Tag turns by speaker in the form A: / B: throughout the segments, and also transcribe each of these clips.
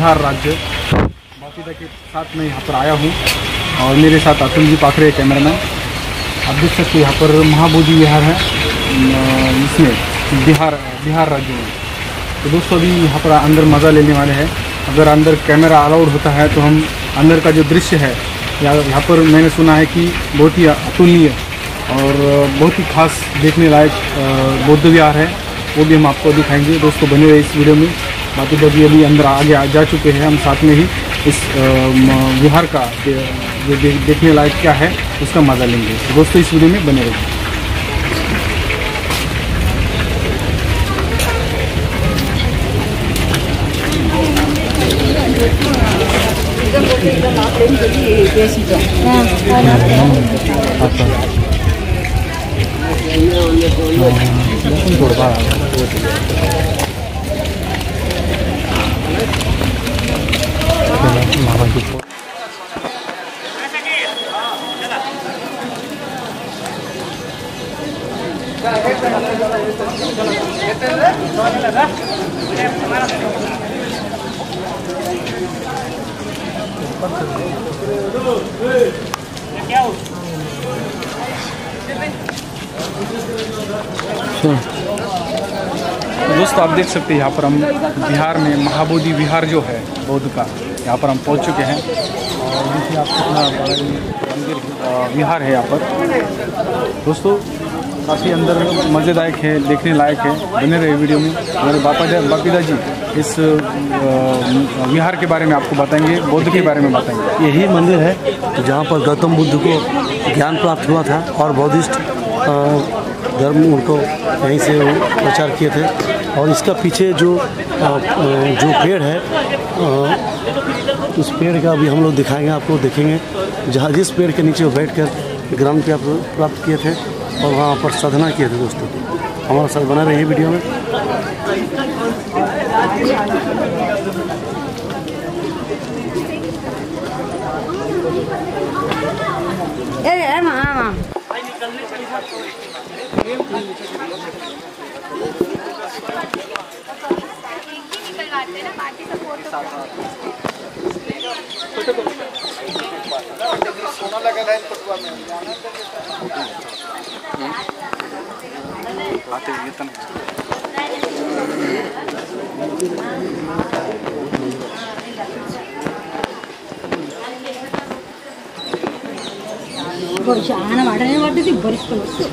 A: बिहार राज्य बापीदा के साथ मैं यहाँ पर आया हूँ और मेरे साथ अतुल जी पाखरे कैमरामैन। आप देख सकते हैं यहाँ पर महाबोधि विहार है इसमें बिहार राज्य में। तो दोस्तों अभी यहाँ पर अंदर मज़ा लेने वाले हैं। अगर अंदर कैमरा अलाउड होता है तो हम अंदर का जो दृश्य है यहाँ पर मैंने सुना है कि बहुत ही अतुलनीय और बहुत ही खास देखने लायक बौद्ध विहार है, वो भी हम आपको दिखाएंगे। दोस्तों बने रहे इस वीडियो में। बाकी तो अभी अंदर आगे जा चुके हैं, हम साथ में ही इस विहार का जो देखने लायक क्या है उसका मज़ा लेंगे। तो दोस्तों इस वीडियो में बने रहिए। दोस्तों आप देख सकते हैं यहाँ पर हम बिहार में महाबोधि विहार जो है बौद्ध का, यहाँ पर हम पहुँच चुके हैं। और देखिए आप कितना बड़ा मंदिर विहार है यहाँ पर। दोस्तों काफ़ी अंदर मज़ेदायक है, देखने लायक है। बने रहे वीडियो में। हमारे बापीदा जी इस विहार के बारे में आपको बताएंगे, बौद्ध के बारे में बताएंगे।
B: यही मंदिर है जहाँ पर गौतम बुद्ध को ज्ञान प्राप्त हुआ था और बौद्धिस्ट धर्म उनको यहीं से प्रचार किए थे। और इसका पीछे जो पेड़ है उस पेड़ का भी हम लोग दिखाएंगे, आपको देखेंगे जहाँ जिस पेड़ के नीचे वो बैठकर ज्ञान प्राप्त किए थे और वहाँ पर साधना किए थे। दोस्तों हमारे साथ बना रहे वीडियो में।
A: सोना लगा है फोटो में आते हुए तन
C: చాలా వాడనే పడ్డది బరిస్తూ వస్తూ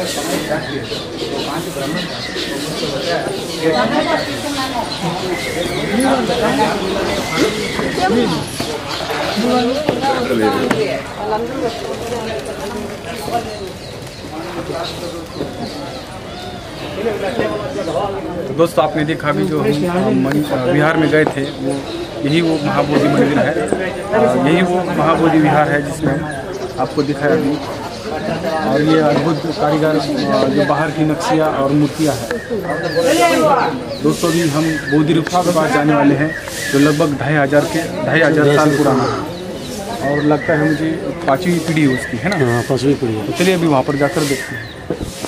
A: दोस्तों आपने देखा अभी जो हम बिहार में गए थे वो महाबोधि मंदिर है, यही वो महाबोधि विहार है जिसमें आपको दिखाया अभी। और ये अद्भुत कारीगर जो बाहर की नक्शियाँ और मूर्तियाँ हैं। दोस्तों अभी हम बोधि वृक्ष के पास जाने वाले हैं जो लगभग 2500 साल पुराना है और लगता है मुझे 5वीं पीढ़ी उसकी है ना।
B: 5वीं पीढ़ी है।
A: तो चलिए अभी वहाँ पर जाकर देखते हैं।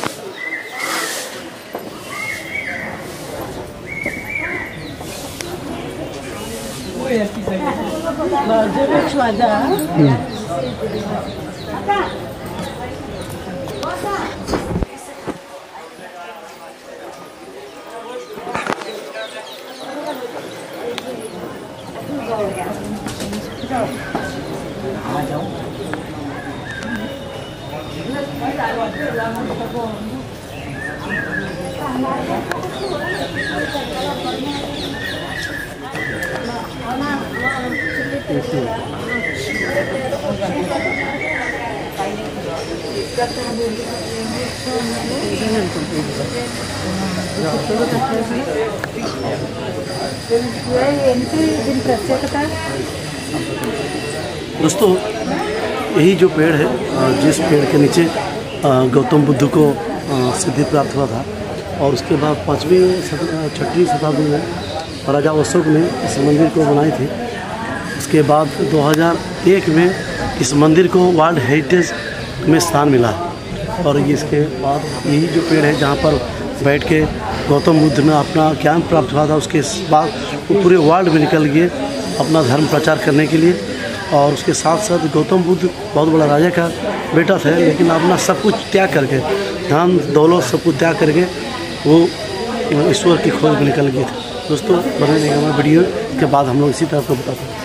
B: दोस्तों यही जो पेड़ है, जिस पेड़ के नीचे गौतम बुद्ध को सिद्धि प्राप्त हुआ था और उसके बाद 6वीं शताब्दी में राजा अशोक ने इस मंदिर को बनाई थी। उसके बाद 2001 में इस मंदिर को वर्ल्ड हेरिटेज में स्थान मिला और इसके बाद यही जो पेड़ है जहाँ पर बैठ के गौतम बुद्ध ने अपना ज्ञान प्राप्त हुआ था, उसके बाद वो पूरे वर्ल्ड में निकल गए अपना धर्म प्रचार करने के लिए। और उसके साथ साथ गौतम बुद्ध बहुत बड़ा राजा का बेटा थे, लेकिन अपना सब कुछ त्याग करके, धन दौलत सब कुछ त्याग करके वो ईश्वर की खोज में निकल गए थे। दोस्तों बने रहेगा हमारा वीडियो के बाद हम लोग इसी तरह आपको बताते हैं।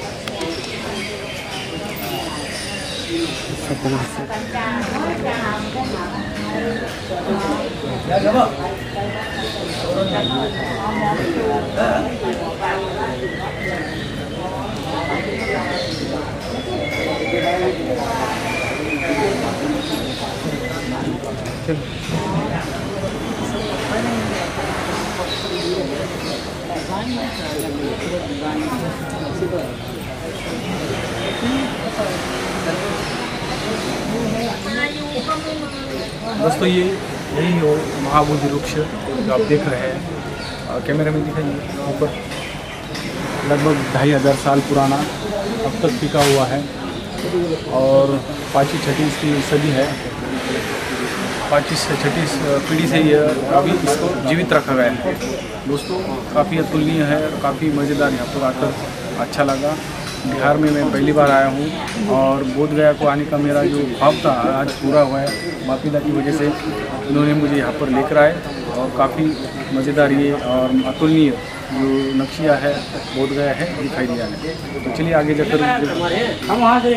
A: दोस्तों यही हो महाबोधि वृक्ष जो आप देख रहे हैं, कैमरे में दिखाइए ऊपर, लगभग 2500 साल पुराना अब तक टिका हुआ है और 5वीं-6वीं इसकी सदी है। 5वीं-6वीं पीढ़ी से ये अभी इसको जीवित रखा गया है। दोस्तों काफ़ी अतुलनीय है, काफ़ी मज़ेदार, यहाँ पर आकर अच्छा लगा। बिहार में मैं पहली बार आया हूँ और बोधगया को आने का मेरा जो ख्वाब था आज पूरा हुआ है। माफिला की वजह से इन्होंने मुझे यहाँ पर लेकर आए और काफ़ी मज़ेदार ये और अतुलनीय जो नक्शिया है बोधगया है दिखाई दिया है। तो चलिए आगे जाकर हम वहाँ से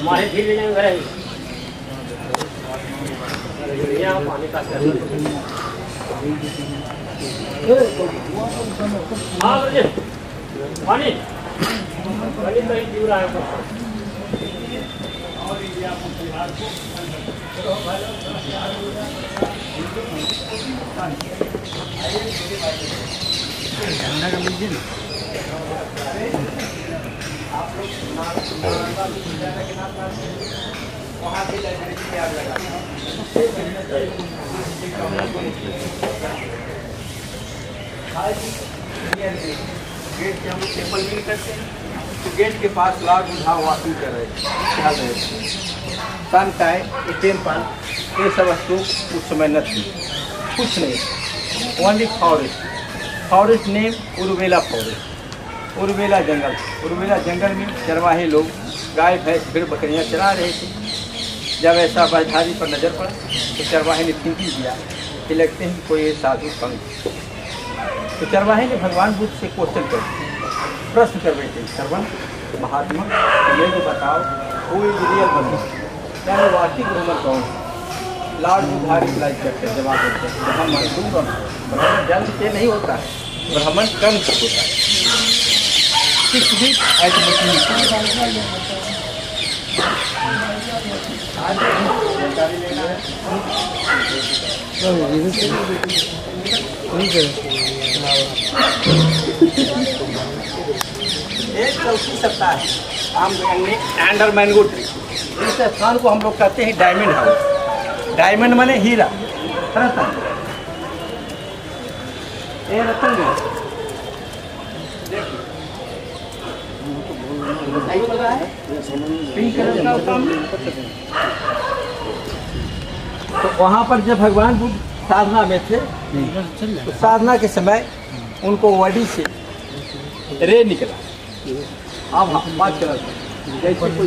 D: गेट के हम टेबल मिल करते हैं तो गेट के पास लाग उठाव वाकिंग कर रहे थे। सन टाइम ये टेम्पल ये सब वस्तु उस समय न थी, कुछ नहीं, only forest name Uruvela forest, Uruvela जंगल। उर्वेला जंगल में चरवाहे लोग गाय भैंस भेड़ बकरियाँ चरा रहे थे। जब ऐसा बाजधारी पर नज़र पड़ा तो चरवाहे ने थिंकिंग किया कि लगते हैं कोई साधु संत। तो चरवाहे ने भगवान बुद्ध से क्वेश्चन कर प्रश्न कर बैठे, श्रवण महात्मा ये तो बताओ कोई रियल बनो, क्या वास्तविक भ्रमण कौन है। लाड बुधा रिप्लाई करते हैं, जवाब देते हैं। ब्रह्मण तुम ब्रह्मण जन्म से नहीं होता है, ब्रह्मण कर्म से होता है। कुछ भी ऐसे जानकारी लेना है। एक चौथी सप्ताह है आम एंडर मैंगो ट्री। इस स्थान को हम लोग कहते हैं डायमंड हाउस। डायमंड माने हीरा, रतन। ये रतन है, सही बोल रहा है। पिंक कलर का सामने। तो वहाँ पर जब भगवान बुद्ध साधना में थे, तो साधना के समय उनको वडी से रे निकला। अब 5 कलर जैसे कोई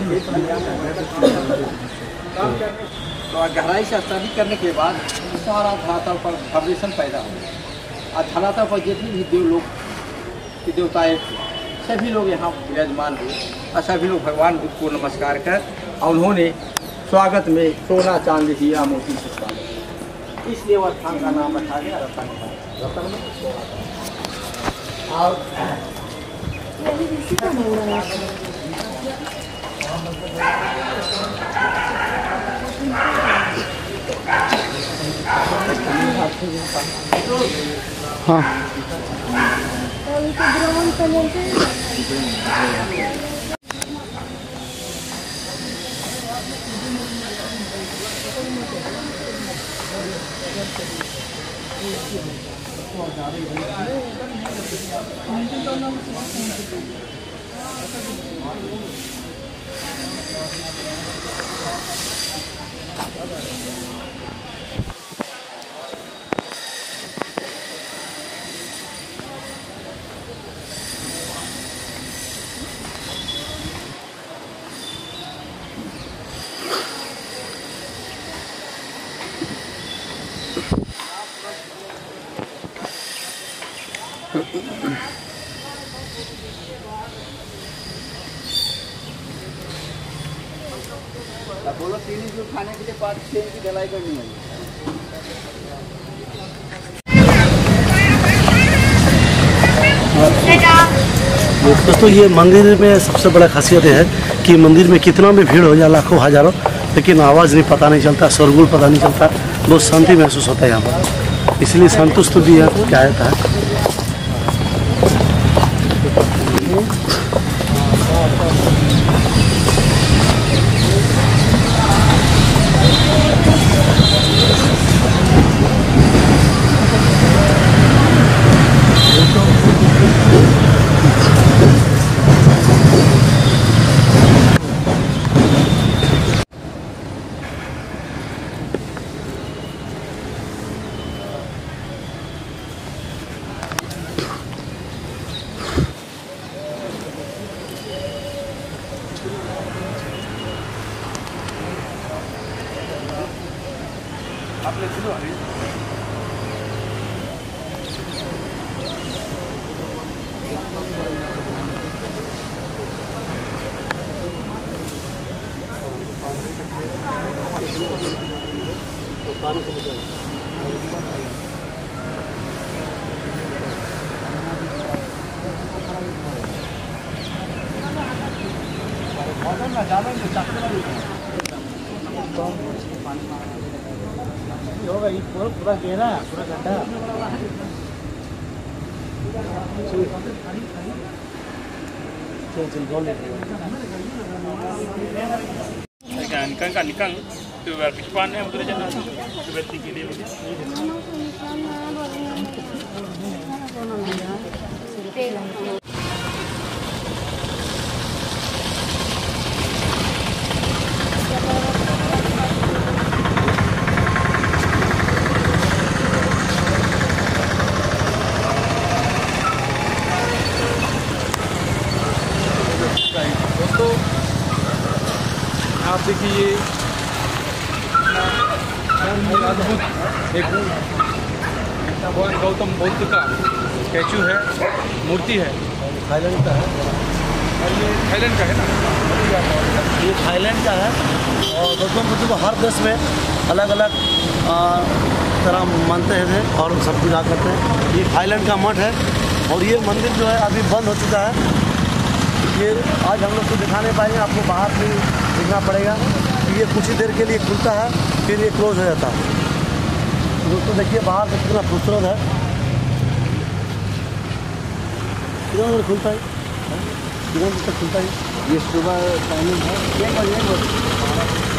D: तो गहराई से स्टडी करने के बाद सारा धरातल पर वाइब्रेशन पैदा हो गया। और धरातल पर जितने भी देवलोक के देवताएँ थे, सभी लोग यहाँ विराजमान हुए और सभी लोग भगवान बुद्ध को नमस्कार कर और उन्होंने स्वागत में सोना चांदी हीरा मोती से स्वागत, इसलिए वह स्थान का नाम रखा गया रतन। रतन में सोना और
A: हाँ
D: बोलो 3 इंच खाने के लिए 5-6 इंच की ढलाई करनी है।
B: दोस्तों ये मंदिर में सबसे बड़ा खासियत है कि मंदिर में कितना भी भीड़ हो जाए, लाखों हजारों, लेकिन आवाज़ नहीं पता नहीं चलता, शोरगुल पता नहीं चलता, बहुत शांति महसूस होता है यहाँ पर। इसलिए संतुष्ट भी क्या जाता है।
D: पूरा गहरा पूरा गड्ढा
E: nikang tu berpikiran yang betul je nak seperti gini ni.
A: आप देखिए ये अद्भुत एक भगवान गौतम बुद्ध का स्टैचू है, मूर्ति है।
B: थाईलैंड का है
A: और ये थाईलैंड का है ना,
B: ये थाईलैंड का है। और गौतम बुद्ध को हर देश में अलग अलग तरह मानते हैं और सब पूजा करते हैं। ये थाईलैंड का मठ है और ये मंदिर जो है अभी बंद हो चुका है। ये आज हम लोग को दिखा नहीं पाएंगे, आपको बाहर से देखना पड़ेगा। ये कुछ ही देर के लिए खुलता है, फिर ये क्लोज हो जाता है। दोस्तों देखिए बाहर से कितना खूबसूरत है, कितना देर खुलता है, कितना देर तक खुलता है।
D: ये सुबह टाइमिंग है 6 बजे।